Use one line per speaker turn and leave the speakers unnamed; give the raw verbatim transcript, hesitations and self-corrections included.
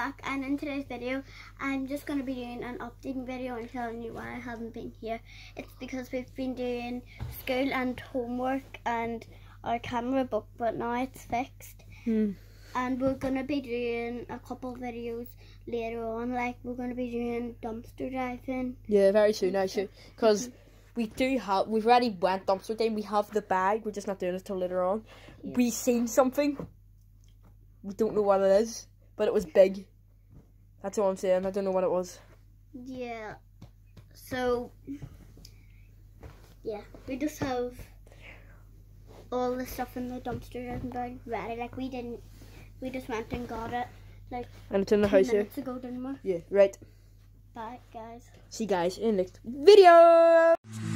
back, and in today's video I'm just going to be doing an updating video and telling you why I haven't been here. It's because we've been doing school and homework and our camera broke, but now it's fixed.
Hmm.
And we're going to be doing a couple videos later on, like we're going to be doing dumpster diving.
Yeah, very soon actually, because we do have, we've already went dumpster diving, we have the bag, we're just not doing it till later on.
Yeah.
We seen something, we don't know what it is, but it was big. That's all I'm saying, I don't know what it was.
Yeah, so, yeah, we just have all the stuff in the dumpster diving bag ready, like we didn't, we just went and got it, like,
and it's in the
ten
house here.
minutes ago, didn't we?
Yeah, right.
Bye, guys.
See you guys in the next video.